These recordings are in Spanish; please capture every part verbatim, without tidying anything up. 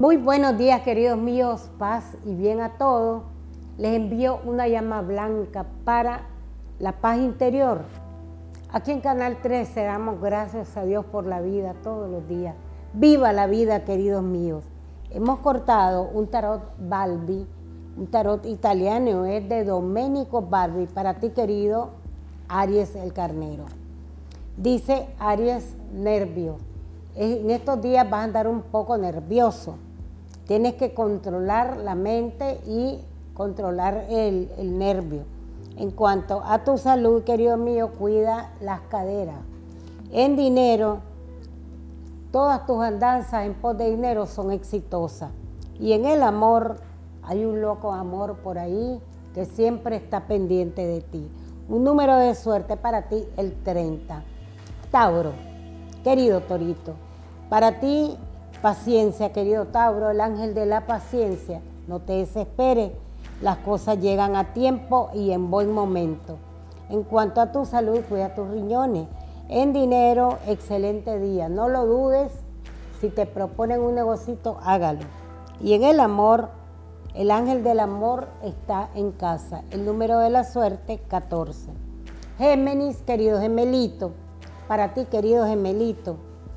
Muy buenos días, queridos míos, paz y bien a todos. Les envío una llama blanca para la paz interior. Aquí en Canal trece damos gracias a Dios por la vida todos los días. ¡Viva la vida, queridos míos! Hemos cortado un tarot Balbi, un tarot italiano, es de Domenico Balbi, para ti, querido Aries el Carnero. Dice Aries, nervios. En estos días vas a andar un poco nervioso. Tienes que controlar la mente y controlar el, el nervio. En cuanto a tu salud, querido mío, cuida las caderas. En dinero, todas tus andanzas en pos de dinero son exitosas. Y en el amor, hay un loco amor por ahí que siempre está pendiente de ti. Un número de suerte para ti, el treinta. Tauro, querido Torito, para ti, paciencia, querido Tauro, el ángel de la paciencia. No te desesperes, las cosas llegan a tiempo y en buen momento. En cuanto a tu salud, cuida tus riñones. En dinero, excelente día. No lo dudes, si te proponen un negocito, hágalo. Y en el amor, el ángel del amor está en casa. El número de la suerte, catorce. Géminis, querido gemelito, para ti, querido gemelito,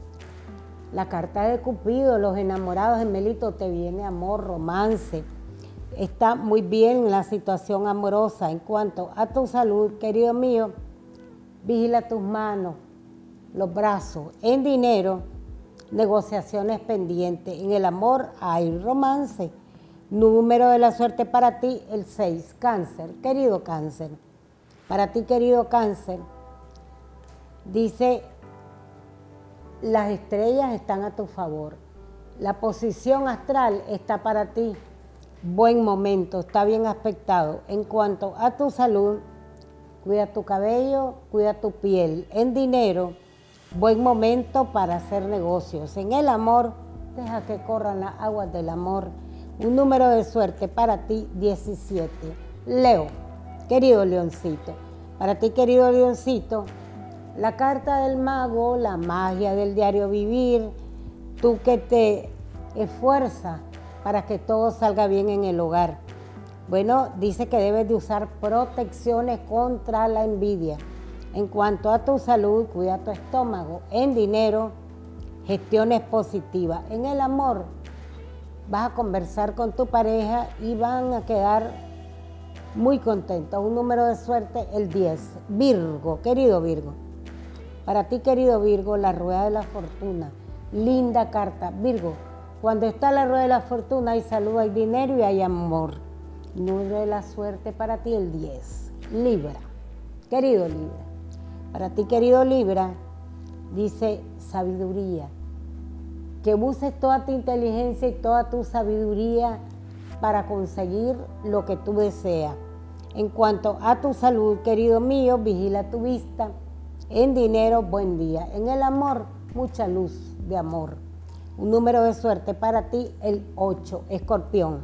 la carta de Cupido, los enamorados, gemelito, te viene amor, romance. Está muy bien la situación amorosa. En cuanto a tu salud, querido mío, vigila tus manos, los brazos. En dinero, negociaciones pendientes. En el amor hay romance. Número de la suerte para ti, el seis. Cáncer, querido Cáncer. Para ti, querido Cáncer, dice, las estrellas están a tu favor. La posición astral está para ti. Buen momento, está bien aspectado. En cuanto a tu salud, cuida tu cabello, cuida tu piel. En dinero, buen momento para hacer negocios. En el amor, deja que corran las aguas del amor. Un número de suerte para ti, diecisiete. Leo, querido Leoncito. Para ti, querido Leoncito, la carta del mago, la magia del diario vivir, tú que te esfuerzas para que todo salga bien en el hogar. Bueno, dice que debes de usar protecciones contra la envidia. En cuanto a tu salud, cuida tu estómago. En dinero, gestiones positivas. En el amor, vas a conversar con tu pareja y van a quedar muy contentos. Un número de suerte, el diez. Virgo, querido Virgo. Para ti, querido Virgo, la rueda de la fortuna. Linda carta. Virgo, cuando está la rueda de la fortuna hay salud, hay dinero y hay amor. Número de la suerte para ti, el diez. Libra, querido Libra. Para ti, querido Libra, dice sabiduría. Que uses toda tu inteligencia y toda tu sabiduría para conseguir lo que tú deseas. En cuanto a tu salud, querido mío, vigila tu vista. En dinero, buen día. En el amor, mucha luz de amor. Un número de suerte para ti, el ocho, Escorpión.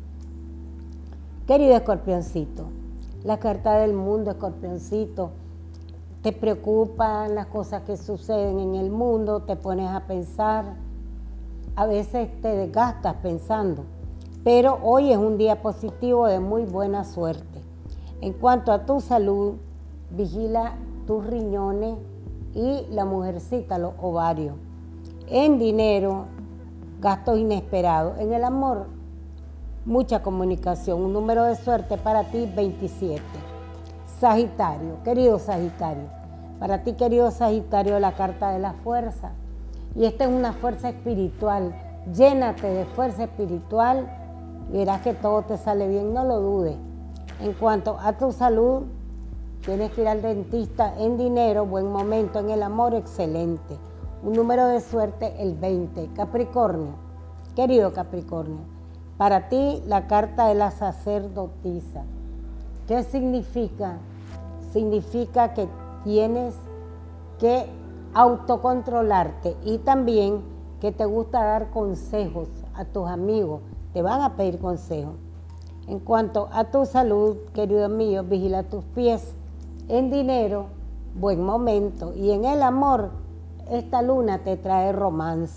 Querido Escorpioncito, la carta del mundo, Escorpioncito, te preocupan las cosas que suceden en el mundo, te pones a pensar, a veces te desgastas pensando, pero hoy es un día positivo de muy buena suerte. En cuanto a tu salud, vigila tus riñones y la mujercita, los ovarios. En dinero, gastos inesperados. En el amor, mucha comunicación. Un número de suerte para ti, veintisiete. Sagitario, querido Sagitario. Para ti, querido Sagitario, la carta de la fuerza. Y esta es una fuerza espiritual. Llénate de fuerza espiritual y verás que todo te sale bien, no lo dudes. En cuanto a tu salud, tienes que ir al dentista. En dinero, buen momento. En el amor, excelente. Un número de suerte, el veinte. Capricornio, querido Capricornio, para ti la carta de la sacerdotisa. ¿Qué significa? Significa que tienes que autocontrolarte y también que te gusta dar consejos a tus amigos. Te van a pedir consejos. En cuanto a tu salud, querido mío, vigila tus pies. En dinero, buen momento. Y en el amor, esta luna te trae romance.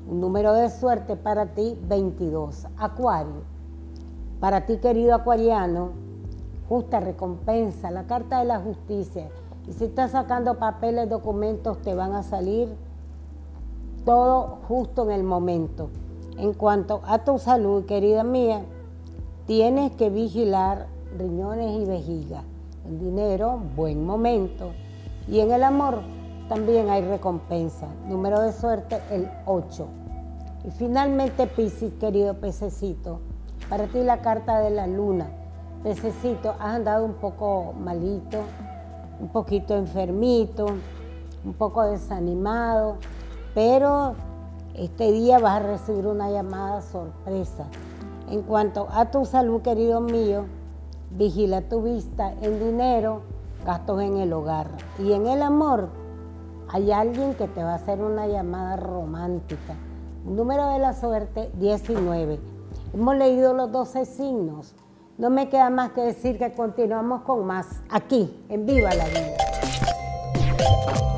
Un número de suerte para ti, veintidós. Acuario. Para ti, querido acuariano, justa recompensa, la carta de la justicia. Y si estás sacando papeles, documentos, te van a salir todo justo en el momento. En cuanto a tu salud, querida mía, tienes que vigilar riñones y vejiga. El dinero, buen momento. Y en el amor también hay recompensa. Número de suerte, el ocho. Y finalmente, Piscis, querido pececito, para ti la carta de la luna. Pececito, has andado un poco malito, un poquito enfermito, un poco desanimado, pero este día vas a recibir una llamada sorpresa. En cuanto a tu salud, querido mío, vigila tu vista en dinero, gastos en el hogar. Y en el amor, hay alguien que te va a hacer una llamada romántica. Número de la suerte, diecinueve. Hemos leído los doce signos. No me queda más que decir que continuamos con más aquí, en Viva la Vida.